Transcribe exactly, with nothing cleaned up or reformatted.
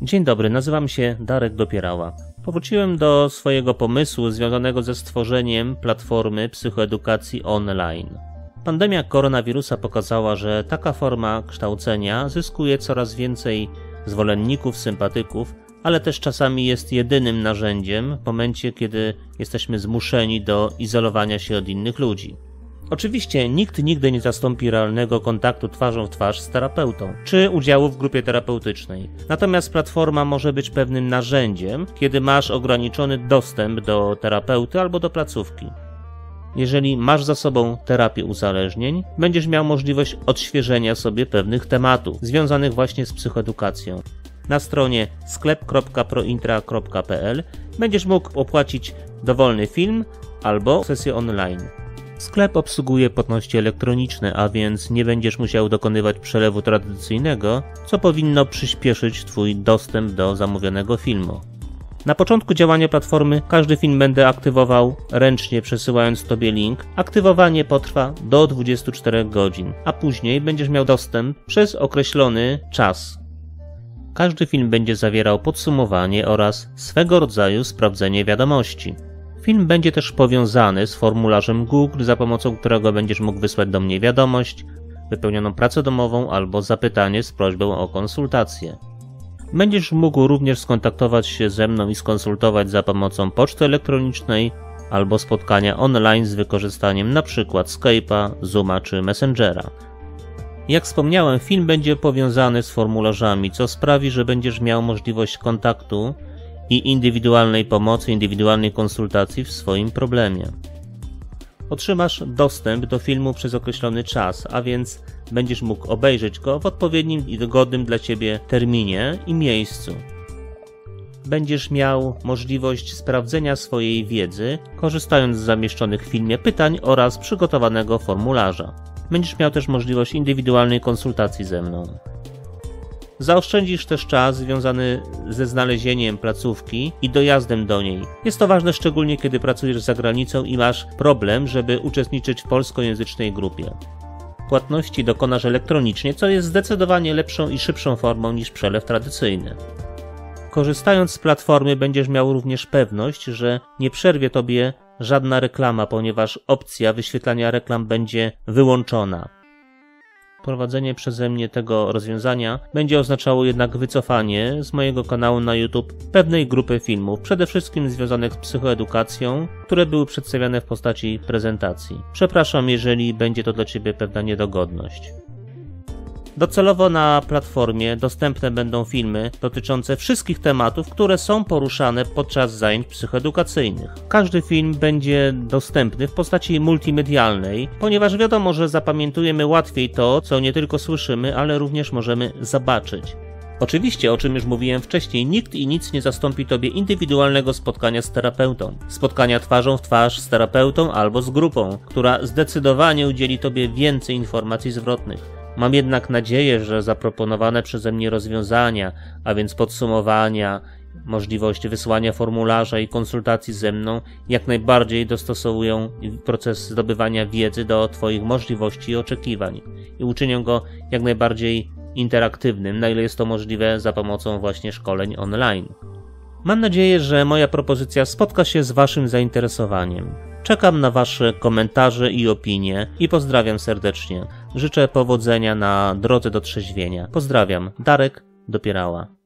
Dzień dobry, nazywam się Darek Dopierała. Powróciłem do swojego pomysłu związanego ze stworzeniem platformy psychoedukacji online. Pandemia koronawirusa pokazała, że taka forma kształcenia zyskuje coraz więcej zwolenników, sympatyków, ale też czasami jest jedynym narzędziem w momencie, kiedy jesteśmy zmuszeni do izolowania się od innych ludzi. Oczywiście nikt nigdy nie zastąpi realnego kontaktu twarzą w twarz z terapeutą, czy udziału w grupie terapeutycznej. Natomiast platforma może być pewnym narzędziem, kiedy masz ograniczony dostęp do terapeuty albo do placówki. Jeżeli masz za sobą terapię uzależnień, będziesz miał możliwość odświeżenia sobie pewnych tematów związanych właśnie z psychoedukacją. Na stronie sklep kropka prointra kropka pl będziesz mógł opłacić dowolny film albo sesję online. Sklep obsługuje płatności elektroniczne, a więc nie będziesz musiał dokonywać przelewu tradycyjnego, co powinno przyspieszyć Twój dostęp do zamówionego filmu. Na początku działania platformy każdy film będę aktywował ręcznie, przesyłając Tobie link. Aktywowanie potrwa do dwudziestu czterech godzin, a później będziesz miał dostęp przez określony czas. Każdy film będzie zawierał podsumowanie oraz swego rodzaju sprawdzenie wiadomości. Film będzie też powiązany z formularzem Google, za pomocą którego będziesz mógł wysłać do mnie wiadomość, wypełnioną pracę domową albo zapytanie z prośbą o konsultację. Będziesz mógł również skontaktować się ze mną i skonsultować za pomocą poczty elektronicznej albo spotkania online z wykorzystaniem np. Skype'a, Zooma czy Messengera. Jak wspomniałem, film będzie powiązany z formularzami, co sprawi, że będziesz miał możliwość kontaktu i indywidualnej pomocy, indywidualnej konsultacji w swoim problemie. Otrzymasz dostęp do filmu przez określony czas, a więc będziesz mógł obejrzeć go w odpowiednim i dogodnym dla Ciebie terminie i miejscu. Będziesz miał możliwość sprawdzenia swojej wiedzy, korzystając z zamieszczonych w filmie pytań oraz przygotowanego formularza. Będziesz miał też możliwość indywidualnej konsultacji ze mną. Zaoszczędzisz też czas związany ze znalezieniem placówki i dojazdem do niej. Jest to ważne szczególnie, kiedy pracujesz za granicą i masz problem, żeby uczestniczyć w polskojęzycznej grupie. Płatności dokonasz elektronicznie, co jest zdecydowanie lepszą i szybszą formą niż przelew tradycyjny. Korzystając z platformy będziesz miał również pewność, że nie przerwie Tobie żadna reklama, ponieważ opcja wyświetlania reklam będzie wyłączona. Prowadzenie przeze mnie tego rozwiązania będzie oznaczało jednak wycofanie z mojego kanału na YouTube pewnej grupy filmów, przede wszystkim związanych z psychoedukacją, które były przedstawiane w postaci prezentacji. Przepraszam, jeżeli będzie to dla Ciebie pewna niedogodność. Docelowo na platformie dostępne będą filmy dotyczące wszystkich tematów, które są poruszane podczas zajęć psychoedukacyjnych. Każdy film będzie dostępny w postaci multimedialnej, ponieważ wiadomo, że zapamiętujemy łatwiej to, co nie tylko słyszymy, ale również możemy zobaczyć. Oczywiście, o czym już mówiłem wcześniej, nikt i nic nie zastąpi Tobie indywidualnego spotkania z terapeutą. Spotkania twarzą w twarz z terapeutą albo z grupą, która zdecydowanie udzieli Tobie więcej informacji zwrotnych. Mam jednak nadzieję, że zaproponowane przeze mnie rozwiązania, a więc podsumowania, możliwość wysłania formularza i konsultacji ze mną, jak najbardziej dostosowują proces zdobywania wiedzy do Twoich możliwości i oczekiwań i uczynią go jak najbardziej interaktywnym, na ile jest to możliwe za pomocą właśnie szkoleń online. Mam nadzieję, że moja propozycja spotka się z Waszym zainteresowaniem. Czekam na Wasze komentarze i opinie i pozdrawiam serdecznie. Życzę powodzenia na drodze do trzeźwienia. Pozdrawiam, Darek Dopierała.